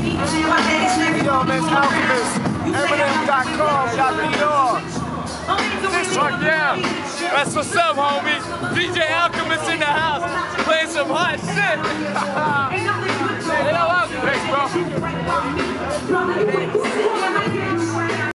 Yo, man, it's Alchemist. EminemBrasil. Fuck yeah. That's what's up, homie. DJ Alchemist in the house. Playing some hot shit.